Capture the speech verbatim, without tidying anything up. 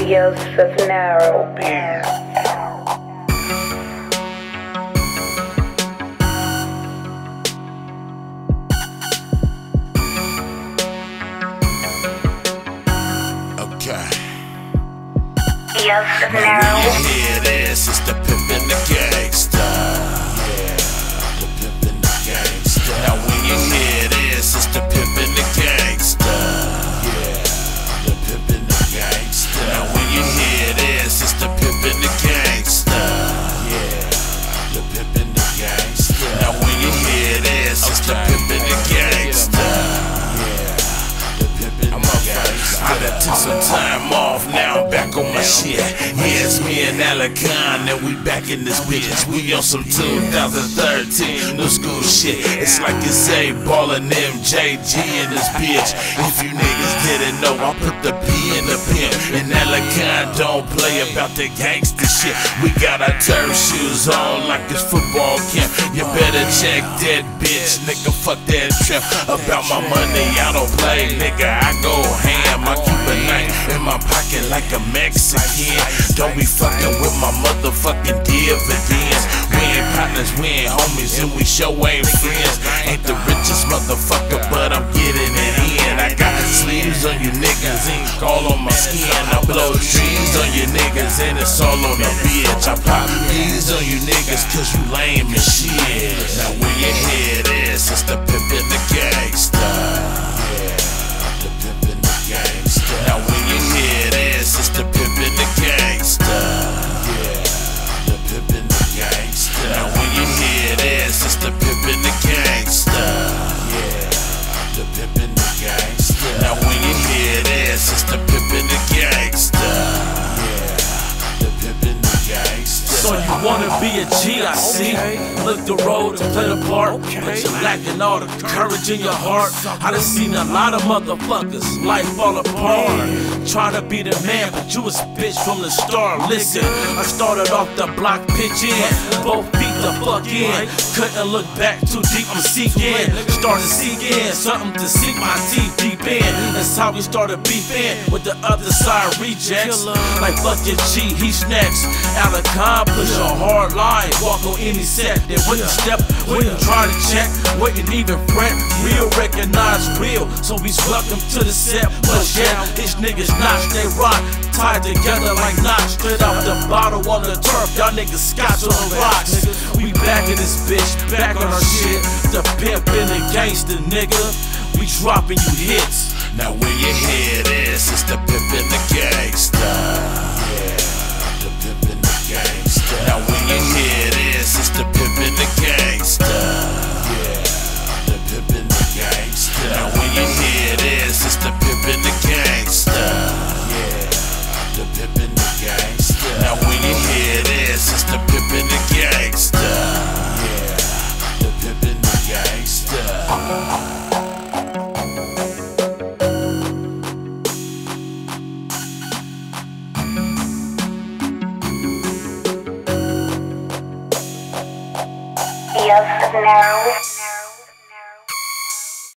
Yosef Narrow. Yosef Narrow. When you hear this, it's the pimp and the gangsta. Yeah, the pimp and the gangsta. Now when you hear this, it's the pimp and the gangsta. Yeah, the pimp and the gangsta. Now when you hear this, it's the pimp and the gangsta. Yeah, the pimp and the gangsta. Now when you hear this, it's the pimp and the gangsta. Yeah, the pimp and the gangsta. I done took some time off, now I'm back on my shit. Yeah, it's me and Alacon, and we back in this bitch. We on some two thousand thirteen new school shit. It's like it's A ballin' M J G in this bitch. If you niggas didn't know, I put the P in the pimp. And Alacon don't play about the gangsta shit. We got our turf shoes on like it's football camp. You better check that bitch, nigga, fuck that trip. About my money, I don't play, nigga, I go ham. I keep a knife in my pocket like a Mexican. Don't be fucking with my motherfucking dividends. We ain't partners, we ain't homies, and we sure ain't friends. Ain't the richest motherfucker, but I'm getting it in. I got sleeves on you niggas, ink all on my skin. I blow trees on you niggas, and it's all on the bitch. I pop bees on you niggas, cause you lame as shit. Now when you hear this, it's the pimp and the gangsta. The pimp and the gangsta. Now when you hear this, it's the pimp and the gangsta. Yeah, the pimp and the gangsta. Now when you hear this, it's the pimp and the gangsta. Yeah, the pimp and the gangsta. Now when you hear this, it's the pimp and the gangsta. Yeah, the pimp and the gangsta. So you wanna be a G, I see. Look the road to play the part, but you're lacking all the courage in your heart. I done seen a lot of motherfuckers, life fall apart. Trying to be the man, but you was a bitch from the start. Listen, I started off the block pitching, both feet the fuck in. Couldn't look back too deep, I'm seeking. Started seeking something to sink my teeth deep in. That's how we started beefing with the other side rejects. Like fuck your G, he's next. Alacon, push a hard line, walk on any set. Then wouldn't step, wouldn't try to check, wouldn't even fret. Real recognize real, so he's welcome to the set. But yeah, these niggas notch, they rock, tied together like knots. Straight out the bottle on the turf, y'all niggas scotch on the rocks. We back in this bitch, back on our shit. The pimp and the gangster, nigga. We dropping you hits. Now when you hear this, it's the pimp and the gangsta. Yeah, the pimp and the gangsta. Now when you hear this, it's the pimp and the gangsta. Yeah, the pimp and the gangsta. Now when you hear this, it's the pimp and the gangsta. Yeah, the pimp and the gangsta. Now when you hear this, it's the pimp and the gangsta. Yeah, the pimp and the gangsta. Yosef Narrow.